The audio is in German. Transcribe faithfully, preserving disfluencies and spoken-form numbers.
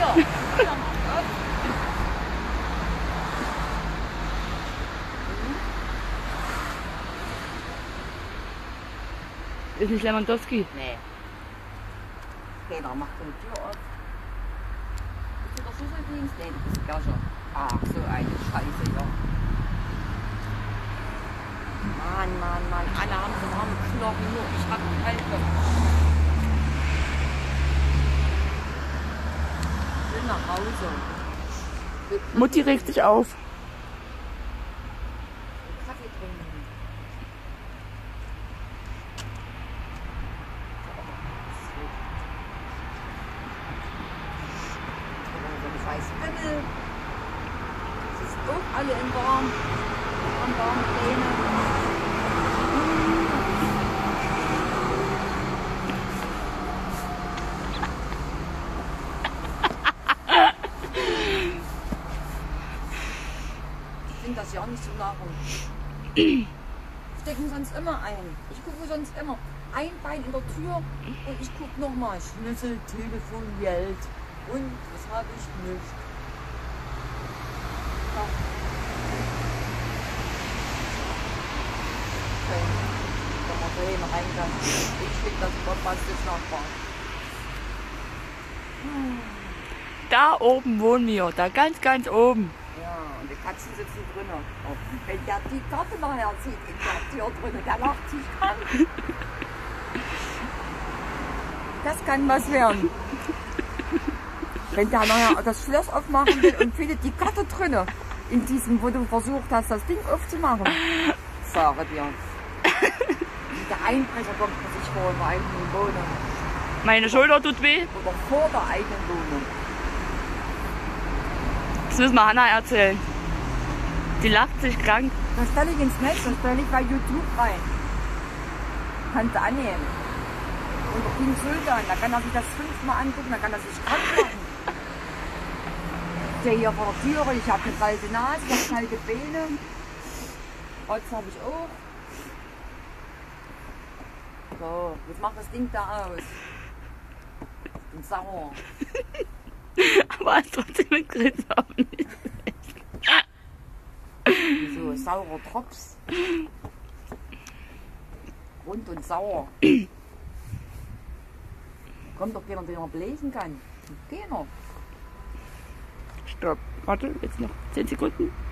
Hier. Ist nicht Lewandowski? Nee. Keiner macht die Tür auf. Bist du der Schlüsseldienst? Nee, du bist Gercher. Ach, so eine Scheiße, ja. Mann, Mann, Mann. Alle haben so warme Knochen, nur ich hab kalte. Ich will nach Hause. Mutti regt sich auf. Kaffee trinken. Himmel. Es ist auch alle im Warm. Am warmen Pläne. Ich finde das ja nicht so Nahrung. Stecken sonst immer ein. Ich gucke sonst immer ein Bein in der Tür und ich gucke nochmal. Schlüssel, Telefon, Geld. Und was habe ich nicht? Ja. Okay. Wenn man so hin rein kann. Ich finde das fantastisch nachbar. Da oben wohnen wir, da ganz, ganz oben. Ja, und die Katzen sitzen drinnen. Oh. Wenn der die Karte nachher sieht in der Tür drinnen, der lacht sich krank. Das kann was werden. Wenn der nachher das Schloss aufmachen will und findet die Karte drinne, in diesem, wo du versucht hast, das Ding aufzumachen. Sage dir. Der Einbrecher kommt man sich vor in der eigenen Wohnung. Meine Schulter tut weh. Oder vor der eigenen Wohnung. Das müssen wir Hanna erzählen. Die lacht sich krank. Das stelle ich ins Netz, das stelle ich bei YouTube rein. Kannst du annehmen. Und der King Sultan, da kann er sich das fünfmal angucken, da kann er sich krank machen. Ich stehe hier vor der Türe, ich habe eine kalte Nase, ich habe kalte Beine. Rotz habe ich auch. So, jetzt macht das Ding da aus. Und sauer. Aber es ist trotzdem mit Grüße auf nicht. So, saurer Drops. Rund und sauer. Kommt doch keiner, den man bläsen kann. Keiner. Stopp. Warte, jetzt noch zehn Sekunden.